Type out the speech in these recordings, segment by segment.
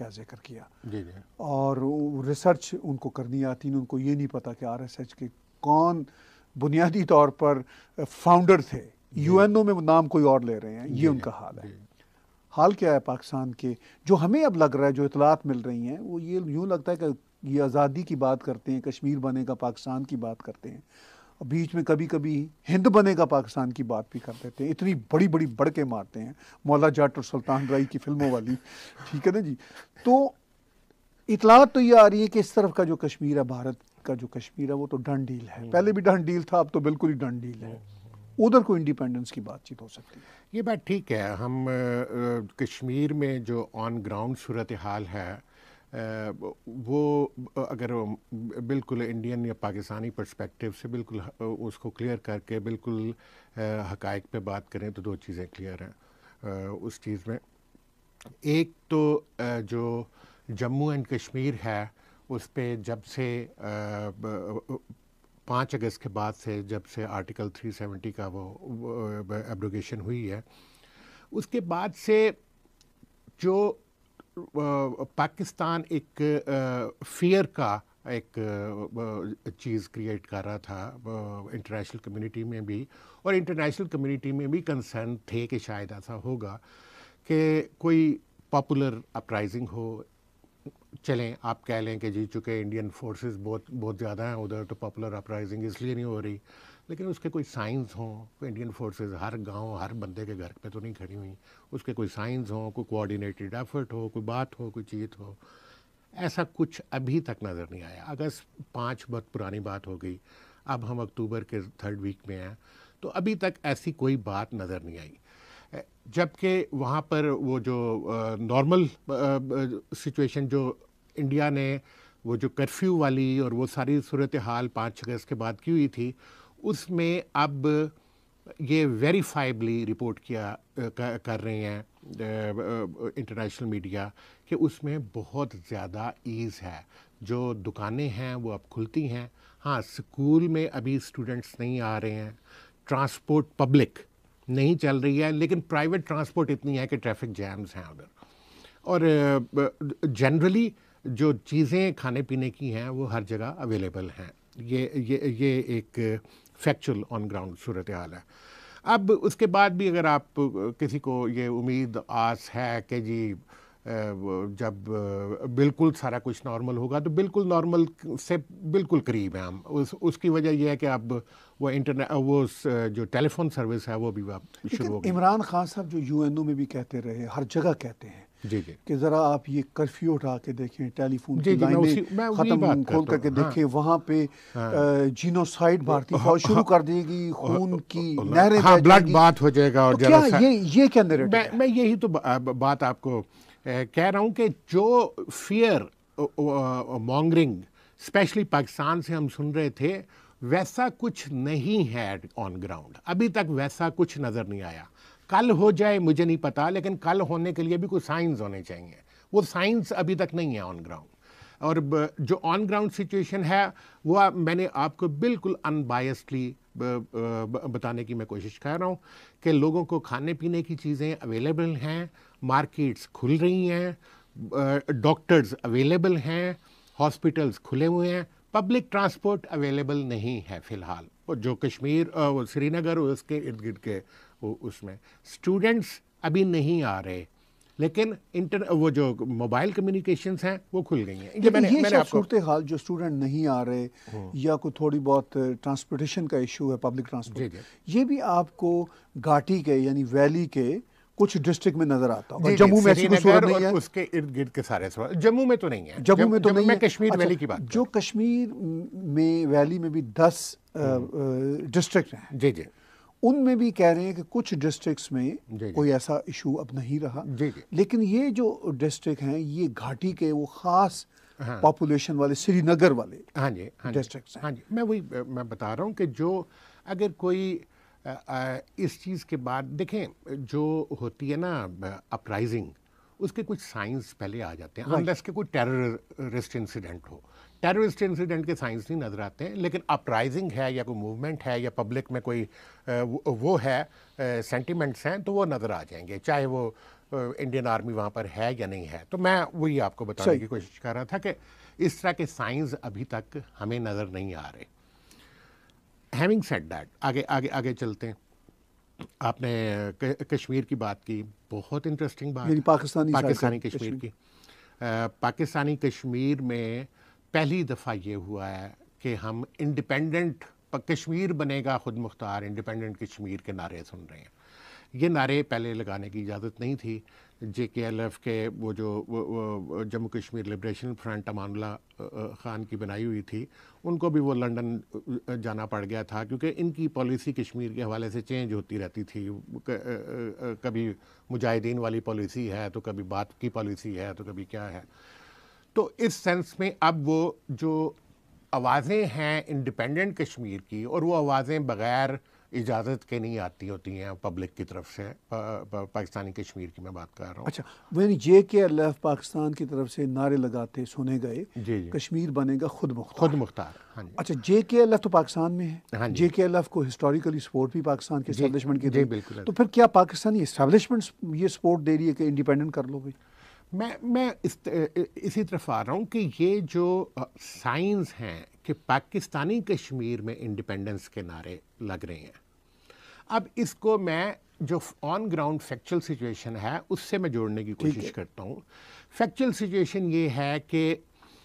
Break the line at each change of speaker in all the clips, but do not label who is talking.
کیا ذکر کیا،
جی جی
اور ریسرچ ان کو کرنی آتی نہیں، ان کو یہ نہیں پتا کہ RSH کے کون بنیادی طور پر فاؤنڈر تھے، UN میں نام کوئی اور لے رہے ہیں، یہ ان کا حال ہے۔ حال کیا ہے پاکستان کے؟ جو ہمیں اب لگ رہا ہے، جو اطلاعات مل رہی ہیں، وہ یہ یوں لگتا ہے کہ یہ آزادی کی بات کرتے ہیں، کشمیر بنے گا پاکستان کی بات کرتے ہیں، بیچ میں کبھی کبھی ہند بنے گا پاکستان کی بات بھی کر دیتے ہیں، اتنی بڑی بڑی بڑکے مارتے ہیں، مولا جٹ اور سلطان رائی کی فلموں والی، ٹھیک ہے نا جی۔ تو اطلاعات تو یہ آ رہی ہے کہ اس طرف کا جو کشمیر ہے، بھارت کا جو کشمیر ہے، وہ تو ڈن ڈیل ہے، پہلے بھی ڈن ڈیل تھا، اب تو بالکل ہی ڈن ڈیل ہے، ادھر کو انڈیپینڈنس کی بات چیت ہو سکتی ہے۔
یہ بات ٹھیک ہے۔ ہم کشمیر میں جو آن گراؤنڈ صورتحال ہے وہ اگر بالکل انڈین یا پاکستانی پرسپیکٹیو سے بالکل اس کو کلیئر کر کے بالکل حقائق پہ بات کریں تو دو چیزیں کلیئر ہیں اس چیز میں۔ ایک تو جو جموں اینڈ کشمیر ہے، اس پہ جب سے 5 اگست کے بعد سے، جب سے آرٹیکل 370 کا وہ ایبروگیشن ہوئی ہے، اس کے بعد سے جو پاکستان ایک فیئر کا ایک چیز کریٹ کر رہا تھا انٹرنیشنل کمیونٹی میں بھی، اور انٹرنیشنل کمیونٹی میں بھی کنسرن تھے کہ شاید ایسا ہوگا کہ کوئی پاپولر اپرائزنگ ہو۔ چلیں آپ کہہ لیں کہ جی چونکہ انڈین فورسز بہت زیادہ ہیں ادھر، تو پاپولر اپرائزنگ اس لیے نہیں ہو رہی، لیکن اس کے کوئی سائنز ہوں، انڈین فورسز ہر گاؤں ہر بندے کے گھر پہ تو نہیں کھڑی ہوئی، اس کے کوئی سائنز ہوں، کوئی کوآرڈینیٹڈ ایفرٹ ہو، کوئی بات ہو، کوئی چیز ہو۔ ایسا کچھ ابھی تک نظر نہیں آیا۔ اگست 5 بہت پرانی بات ہو گئی، اب ہم اکتوبر کے 3rd ویک میں ہیں، تو ابھی تک ایسی کوئی بات نظر نہیں آئی۔ جبکہ وہاں پر وہ جو نارمل سچویشن جو انڈیا نے وہ جو کرفیو والی اور وہ ساری صورتحال 5 اگست کے بعد کی ہوئی تھی، اس میں اب یہ ویریفائبلی رپورٹ کر رہے ہیں انٹرنیشنل میڈیا کہ اس میں بہت زیادہ ایز ہے۔ جو دکانیں ہیں وہ اب کھلتی ہیں، ہاں اسکول میں ابھی اسٹوڈنٹس نہیں آ رہے ہیں، ٹرانسپورٹ پبلک نہیں چل رہی ہے، لیکن پرائیویٹ ٹرانسپورٹ اتنی ہے کہ ٹریفک جیمز ہیں ادھر، اور جنرلی جو چیزیں کھانے پینے کی ہیں وہ ہر جگہ اویلیبل ہیں۔ یہ ایک فیکچول آن گراؤنڈ صورتحال ہے۔ اب اس کے بعد بھی اگر آپ کسی کو یہ امید آس ہے کہ جی جب بالکل سارا کچھ نارمل ہوگا، تو بالکل نارمل سے بالکل قریب ہیں ہم۔ اس کی وجہ یہ ہے کہ اب وہ وہ جو ٹیلی فون سروس ہے وہ بھی شروع ہو گئی۔
عمران خان صاحب جو UN میں بھی کہتے رہے، ہر جگہ کہتے ہیں
جی جی
کہ ذرا آپ یہ کرفیو اٹھا کے دیکھیں، ٹیلی فون
جی
کی
جی
لائنیں ختم کھول کر کے دیکھیں، وہاں پہ جینوسائیڈ بھارتی فوج شروع کر دے گی، خون کی نہریں بہہ جائیں گی،
بات ہو جائے گا۔ اور
کیا یہ کیا نیریٹو ہے؟
میں یہی تو بات آپ کو کہہ رہا ہوں کہ جو فیئر مانگرنگ اسپیشلی پاکستان سے ہم سن رہے تھے، ویسا کچھ نہیں ہے آن گراؤنڈ، ابھی تک ویسا کچھ نظر نہیں آیا۔ کل ہو جائے مجھے نہیں پتا، لیکن کل ہونے کے لیے بھی کوئی سائنس ہونے چاہیے، وہ سائنس ابھی تک نہیں ہے آن گراؤنڈ۔ اور جو آن گراؤنڈ سچویشن ہے وہ میں نے آپ کو بالکل ان بائسڈلی بتانے کی میں کوشش کر رہا ہوں کہ لوگوں کو کھانے پینے کی چیزیں اویلیبل ہیں، مارکیٹس کھل رہی ہیں، ڈاکٹرز اویلیبل ہیں، ہاسپٹلز کھلے ہوئے ہیں، پبلک ٹرانسپورٹ اویلیبل نہیں ہے فی الحال۔ جو کشمیر سری نگر اور اس کے ارد گرد کے اس میں اسٹوڈنٹس ابھی نہیں آ رہے، لیکن وہ جو موبائل کمیونیکیشنز ہیں وہ کھل گئی ہیں۔
یہ سب صورتحال جو اسٹوڈنٹ نہیں آ رہے یا کوئی تھوڑی بہت ٹرانسپورٹیشن کا ایشو ہے، پبلک ٹرانسپورٹ، یہ بھی آپ کو گھاٹی کے یعنی ویلی کے کچھ ڈسٹرکٹ میں نظر آتا ہوگا۔ جموں میں ایسی کوئی صورت نہیں ہے؟
اس کے ارد گرد کے سارے جموں میں تو نہیں ہے،
جموں میں تو نہیں ہے،
کشمیر ویلی کی بات،
جو کشمیر میں ویلی میں بھی 10 ڈسٹرکٹ ہیں،
جی جی،
ان میں بھی کہہ رہے ہیں کہ کچھ ڈسٹرکٹس میں کوئی ایسا ایشو اب نہیں رہا، لیکن یہ جو ڈسٹرکٹ ہیں یہ گھاٹی کے وہ خاص پاپولیشن والے سری نگر والے ڈسٹرکٹس ہیں۔
ہاں جی، میں بتا رہا ہوں کہ جو اگر کوئی اس چیز کے بعد دیکھیں جو ہوتی ہے نا اپرائزنگ، اس کے کچھ سائنس پہلے آ جاتے ہیں، انلیس کہ کوئی ٹیررسٹ انسیڈنٹ ہو۔ ٹیررسٹ انسیڈنٹ کے سائنس نہیں نظر آتے ہیں، لیکن اپرائزنگ ہے یا کوئی موومنٹ ہے یا پبلک میں کوئی وہ ہے سینٹیمنٹس ہیں، تو وہ نظر آ جائیں گے، چاہے وہ انڈین آرمی وہاں پر ہے یا نہیں ہے. تو میں وہی آپ کو بتانے کی کوشش کر رہا تھا کہ اس طرح کے سائنز ابھی تک ہمیں نظر نہیں آ رہے. ہیونگ سیڈ دیٹ آگے آگے آگے چلتے ہیں. آپ نے کشمیر کی بات کی, بہت انٹرسٹنگ بات,
یعنی پاکستانی
کشمیر کی. پاکستانی کشمیر میں پہلی دفعہ یہ ہوا ہے کہ ہم انڈیپینڈنٹ کشمیر بنے گا خود مختار, انڈیپینڈنٹ کشمیر کے نعرے سن رہے ہیں. یہ نعرے پہلے لگانے کی اجازت نہیں تھی. JKLF کے وہ جو جموں کشمیر لبریشن فرنٹ امان اللہ خان کی بنائی ہوئی تھی, ان کو بھی وہ لنڈن جانا پڑ گیا تھا, کیونکہ ان کی پالیسی کشمیر کے حوالے سے چینج ہوتی رہتی تھی. کبھی مجاہدین والی پالیسی ہے تو کبھی بات کی پالیسی ہے تو کبھی کیا ہے. تو اس سینس میں اب وہ جو آوازیں ہیں انڈیپینڈنٹ کشمیر کی, اور وہ آوازیں بغیر اجازت کے نہیں آتی ہوتی ہیں پبلک کی طرف سے, پاکستانی کشمیر کی میں بات کر رہا ہوں.
اچھا, یعنی JKLF پاکستان کی طرف سے نعرے لگاتے سنے گئے,
جی
کشمیر بنے گا خود مختار.
خود مختار, ہاں جی.
اچھا, JKLF تو پاکستان میں ہے,
ہاں جی.
JKLF کو ہسٹوریکلی سپورٹ بھی پاکستان کے اسٹیبلشمنٹ کی
جی بالکل.
تو پھر کیا پاکستانی اسٹیبلشمنٹ یہ سپورٹ دے رہی ہے کہ انڈیپینڈنٹ کر لو بھائی؟
میں اسی طرف آ رہا ہوں کہ یہ جو سائنز ہیں کہ پاکستانی کشمیر میں انڈیپینڈنس کے نعرے لگ رہے ہیں, اب اس کو میں جو آن گراؤنڈ فیکچول سچویشن ہے اس سے میں جوڑنے کی کوشش کرتا ہوں. فیکچول سچویشن یہ ہے کہ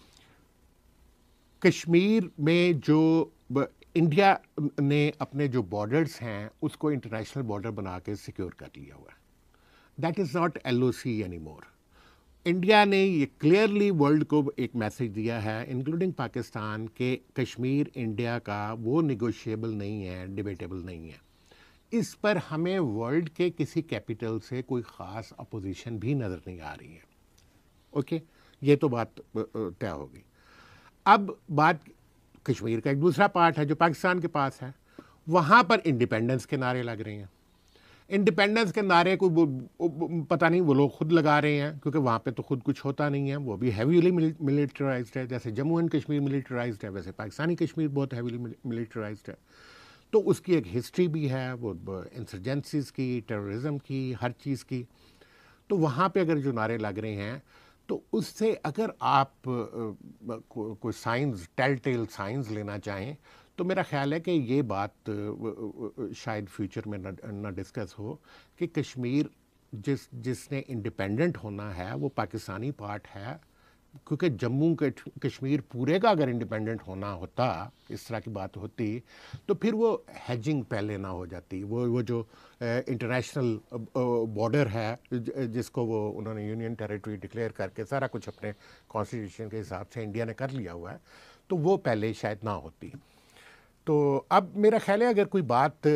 کشمیر میں جو انڈیا نے اپنے جو بارڈرز ہیں اس کو انٹرنیشنل بارڈر بنا کے سیکیور کر لیا ہوا ہے. That is not LOC anymore. India نے یہ کلیئرلی ورلڈ کو ایک میسج دیا ہے انکلوڈنگ پاکستان کہ کشمیر انڈیا کا وہ نیگوشیبل نہیں ہے, ڈیبیٹیبل نہیں ہے. اس پر ہمیں ورلڈ کے کسی کیپٹل سے کوئی خاص اپوزیشن بھی نظر نہیں آ رہی ہے. اوکے, یہ تو بات طے ہوگی. اب بات کشمیر کا ایک دوسرا پارٹ ہے جو پاکستان کے پاس ہے, وہاں پر انڈیپینڈنس کے نعرے لگ رہے ہیں. انڈیپینڈنس کے نعرے کو پتہ نہیں وہ لوگ خود لگا رہے ہیں, کیونکہ وہاں پہ تو خود کچھ ہوتا نہیں ہے, وہ بھی ہیویلی ملٹرائزڈ ہے. جیسے جموں اینڈ کشمیر ملٹرائزڈ ہے, ویسے پاکستانی کشمیر بہت ہیویلی ملٹرائزڈ ہے. تو اس کی ایک ہسٹری بھی ہے, وہ انسرجنسیز کی, ٹیررزم کی, ہر چیز کی. تو وہاں پہ اگر جو نعرے لگ رہے ہیں تو اس سے اگر آپ کوئی سائنس ٹیل سائنس لینا چاہیں تو میرا خیال ہے کہ یہ بات شاید فیوچر میں نہ ڈسکس ہو کہ کشمیر جس نے انڈیپینڈنٹ ہونا ہے وہ پاکستانی پارٹ ہے, کیونکہ جموں کشمیر پورے کا اگر انڈیپینڈنٹ ہونا ہوتا, اس طرح کی بات ہوتی, تو پھر وہ ہیجنگ پہلے نہ ہو جاتی. وہ جو انٹرنیشنل بارڈر ہے جس کو وہ انہوں نے یونین ٹیریٹری ڈکلیئر کر کے سارا کچھ اپنے کانسٹیٹیوشن کے حساب سے انڈیا نے کر لیا ہوا ہے, تو وہ پہلے شاید نہ ہوتی. تو اب میرا خیال ہے اگر کوئی بات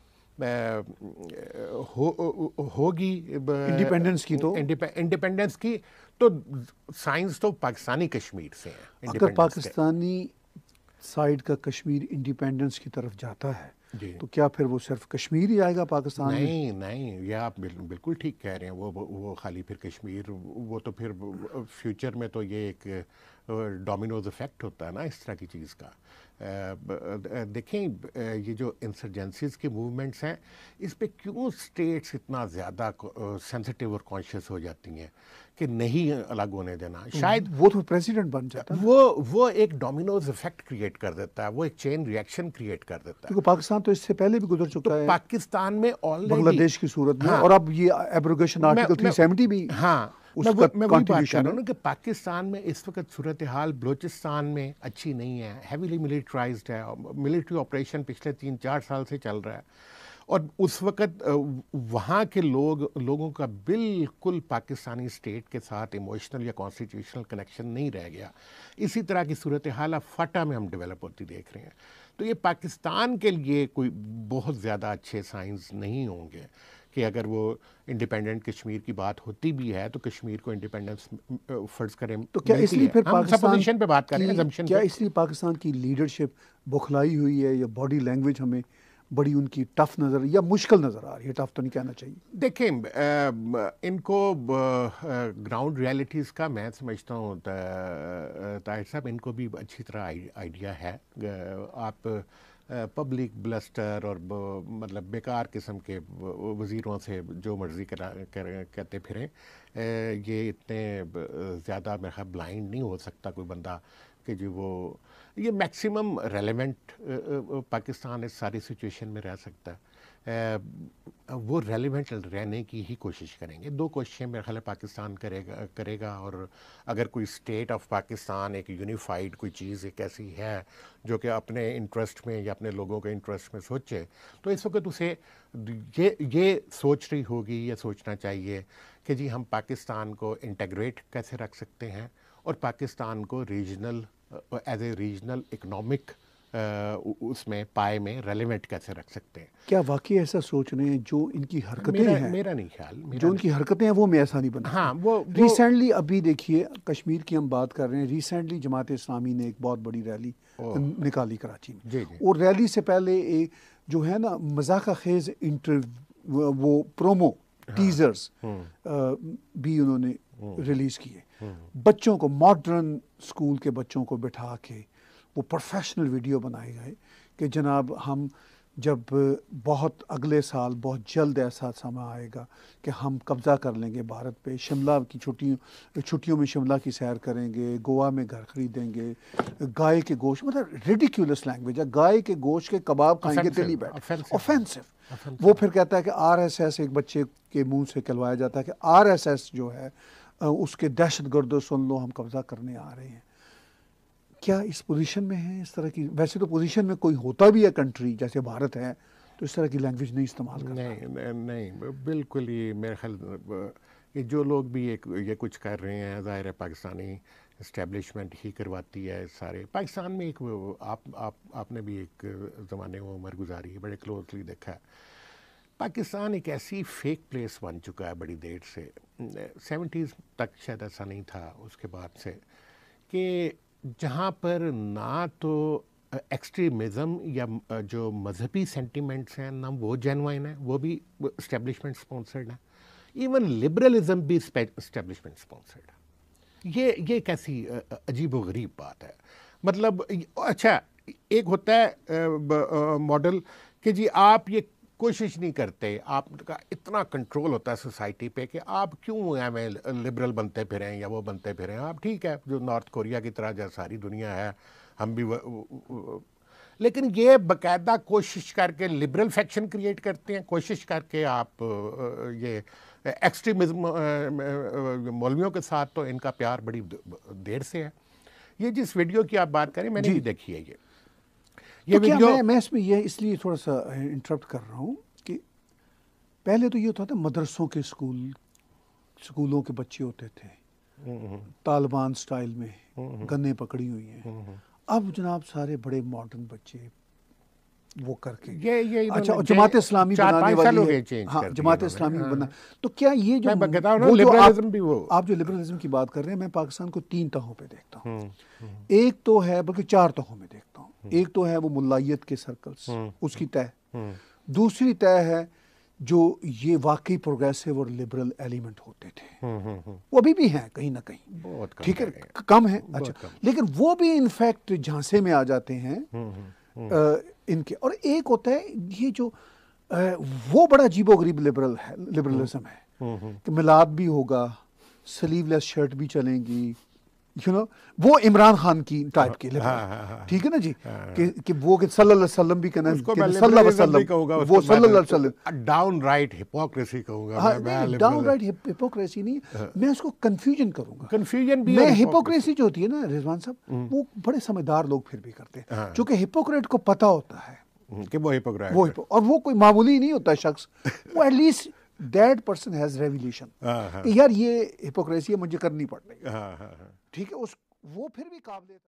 ہوگی انڈیپینڈنس کی تو سائنس تو پاکستانی کشمیر سے ہے.
اگر پاکستانی سائیڈ کا کشمیر انڈیپینڈنس کی طرف جاتا ہے تو کیا پھر وہ صرف کشمیر ہی آئے گا پاکستان میں؟
نہیں, یہ آپ بالکل ٹھیک کہہ رہے ہیں. وہ خالی پھر کشمیر, وہ تو پھر فیوچر میں تو یہ ایک ڈومینوز افیکٹ ہوتا ہے نا اس طرح کی چیز کا. دیکھیں یہ جو انسرجنسیز کے موومنٹس ہیں اس پہ کیوں سٹیٹس اتنا زیادہ سینسٹیو اور کانشیس ہو جاتی ہیں کہ نہیں الگ ہونے دینا. شاید
وہ تو پریزیڈنٹ بن جاتا ہے,
وہ ایک ڈومینوز افیکٹ کریٹ کر دیتا ہے, وہ ایک چین ریئیکشن کریٹ کر دیتا ہے.
کیونکہ پاکستان تو اس سے پہلے بھی گزر چکا ہے
پاکستان میں آلریڈی
بنگلہ دیش کی صورت میں, اور اب یہ ایبروگیشن آرٹیکل 370 بھی.
ہاں, میں وہی بات کر رہا ہوں کہ پاکستان میں اس وقت صورتحال بلوچستان میں اچھی نہیں ہے, ہیویلی ملٹرائزڈ ہے, ملٹری آپریشن پچھلے 3-4 سال سے چل رہا ہے, اور اس وقت وہاں کے لوگوں کا بالکل پاکستانی اسٹیٹ کے ساتھ ایموشنل یا کانسٹیٹیوشنل کنیکشن نہیں رہ گیا. اسی طرح کی صورتحال اب فاٹا میں ہم ڈیولپ ہوتی دیکھ رہے ہیں. تو یہ پاکستان کے لیے کوئی بہت زیادہ اچھے سائنس نہیں ہوں گے کہ اگر وہ انڈیپینڈنٹ کشمیر کی بات ہوتی بھی ہے تو کشمیر کو انڈیپینڈنس فرض کریں.
تو کیا اس لیے پھر
پاکستان پہ بات کریں,
کیا اس لیے پاکستان کی لیڈرشپ بکھلائی ہوئی ہے, یا باڈی لینگویج ہمیں بڑی ان کی ٹف نظر یا مشکل نظر آ رہی ہے؟ ٹف تو نہیں کہنا چاہیے.
دیکھیں ان کو گراؤنڈ ریالٹیز کا میں سمجھتا ہوں طاہر صاحب ان کو بھی اچھی طرح آئیڈیا ہے. آپ پبلک بلسٹر اور مطلب بیکار قسم کے وزیروں سے جو مرضی کہتے پھریں، یہ اتنے زیادہ میرے خیال بلائنڈ نہیں ہو سکتا کوئی بندہ کہ جی وہ یہ میکسیمم ریلیونٹ پاکستان اس ساری سچویشن میں رہ سکتا ہے، وہ ریلیونٹ رہنے کی ہی کوشش کریں گے. 2 کوششیں میرے خیال پاکستان کرے گا اور اگر کوئی اسٹیٹ آف پاکستان ایک یونیفائڈ کوئی چیز ایک ایسی ہے جو کہ اپنے انٹرسٹ میں یا اپنے لوگوں کے انٹرسٹ میں سوچے، تو اس وقت اسے یہ سوچ رہی ہوگی یا سوچنا چاہیے کہ جی ہم پاکستان کو انٹیگریٹ کیسے رکھ سکتے ہیں اور پاکستان کو regional as a regional economic اس میں پائے میں ریلیونٹ کیسے رکھ سکتے ہیں.
کیا واقعی ایسا سوچ رہے ہیں جو ان کی حرکتیں ہیں؟
میرا نہیں خیال،
جو ان کی حرکتیں ہیں وہ میں ایسا نہیں بنا.
ہاں وہ
ریسنٹلی ابھی دیکھیے کشمیر کی ہم بات کر رہے ہیں، ریسنٹلی جماعت اسلامی نے ایک بہت بڑی ریلی نکالی کراچی میں، اور ریلی سے پہلے ایک جو ہے نا مذاق خیز وہ پرومو ٹیزرز بھی انہوں نے ریلیز کیے. بچوں کو ماڈرن اسکول کے بچوں کو بٹھا کے وہ پروفیشنل ویڈیو بنائے گئے کہ جناب ہم جب بہت اگلے سال بہت جلد ایسا سمے آئے گا کہ ہم قبضہ کر لیں گے بھارت پہ، شملہ کی چھٹیوں میں شملہ کی سیر کریں گے، گوا میں گھر خریدیں گے، گائے کے گوشت، مطلب ریڈیکیولس لینگویج ہے، گائے کے گوشت کے کباب کھائیں گے دلی بیٹھ، اوفینسو. وہ پھر کہتا ہے کہ RSS ایک بچے کے منہ سے کہلوایا جاتا ہے کہ RSS جو ہے اس کے دہشت گردوں سن لو ہم قبضہ کرنے آ رہے ہیں. کیا اس پوزیشن میں ہیں اس طرح کی؟ ویسے تو پوزیشن میں کوئی ہوتا بھی ہے کنٹری جیسے بھارت ہے تو اس طرح کی لینگویج نہیں استعمال کرتا.
نہیں بالکل ہی میرے خیال یہ جو لوگ بھی یہ کچھ کر رہے ہیں ظاہر ہے پاکستانی اسٹیبلشمنٹ ہی کرواتی ہے سارے. پاکستان میں ایک آپ نے بھی ایک زمانے میں عمر گزاری ہے، بڑے کلوزلی دیکھا ہے. پاکستان ایک ایسی فیک پلیس بن چکا ہے بڑی دیر سے، 70s تک شاید ایسا نہیں تھا، اس کے بعد سے، کہ جہاں پر نہ تو ایکسٹریمزم یا جو مذہبی سینٹیمنٹس ہیں نہ وہ جینوائن ہیں، وہ بھی اسٹیبلشمنٹ سپانسرڈ ہیں، ایون لبرلزم بھی اسٹیبلشمنٹ سپانسرڈ ہے. یہ کیسی عجیب و غریب بات ہے. مطلب اچھا ایک ہوتا ہے ماڈل کہ جی آپ یہ کوشش نہیں کرتے، آپ کا اتنا کنٹرول ہوتا ہے سوسائٹی پہ کہ آپ کیوں ہمیں لبرل بنتے پھریں یا وہ بنتے پھریں. آپ ٹھیک ہے جو نارتھ کوریا کی طرح جو ساری دنیا ہے ہم بھی لیکن یہ باقاعدہ کوشش کر کے لبرل فیکشن کریٹ کرتے ہیں، کوشش کر کے آپ یہ ایکسٹریمزم مولویوں کے ساتھ تو ان کا پیار بڑی دیر سے ہے. یہ جس ویڈیو کی آپ بات کریں میں نے بھی دیکھی ہے یہ ویڈیو.
میں اس میں یہ اس لیے تھوڑا سا انٹرپٹ کر رہا ہوں کہ پہلے تو یہ ہوتا تھا مدرسوں کے اسکولوں کے بچے ہوتے تھے طالبان سٹائل میں گنے پکڑی ہوئی ہیں. اب جناب سارے بڑے ماڈرن بچے وہ کر کے اچھا جماعت اسلامی بنانے والی ہے. ہاں جماعت اسلامی بنا. تو کیا یہ جو آپ جو لبرلزم کی بات کر رہے ہیں میں پاکستان کو 3 تہوں پہ دیکھتا ہوں. ایک تو ہے بلکہ 4 تہوں میں دیکھتا ہوں. ایک تو ہے وہ ملائیت کے سرکلز، اس کی طے. دوسری طے ہے جو یہ واقعی پروگریسو اور لبرل ایلیمنٹ ہوتے تھے، وہ ابھی بھی ہیں کہیں نہ کہیں، ٹھیک ہے کم ہیں اچھا، لیکن وہ بھی انفیکٹ جھانسے میں آ جاتے ہیں ان کے. اور ایک ہوتا ہے یہ جو وہ بڑا عجیب و غریب لبرلزم ہے کہ میلاد بھی ہوگا، سلیو لیس شرٹ بھی چلیں گی، وہ عمران خان کی ٹائپ کے ٹھیک ہے نا جی، کہ وہ صلی اللہ علیہ وسلم بھی کہنا
صلی اللہ علیہ وسلم، وہ صلی اللہ علیہ وسلم ڈاؤن رائٹ ہپوکریسی کہوں گا.
ڈاؤن رائٹ ہپوکریسی نہیں، میں اس کو کنفیوژن کروں گا.
کنفیوژن بھی
میں ہپوکریسی جو ہوتی ہے نا رضوان صاحب، وہ بڑے سمجھدار لوگ پھر بھی کرتے ہیں، چونکہ ہپوکریٹ کو پتہ ہوتا ہے
کہ وہ ہپوکریٹ
اور وہ کوئی معمولی نہیں ہوتا شخص، وہ at least that person has revelation کہ یار یہ ہپوکریسی ہے مجھے کرنی پڑ رہی ہے، ٹھیک ہے، وہ پھر بھی قابل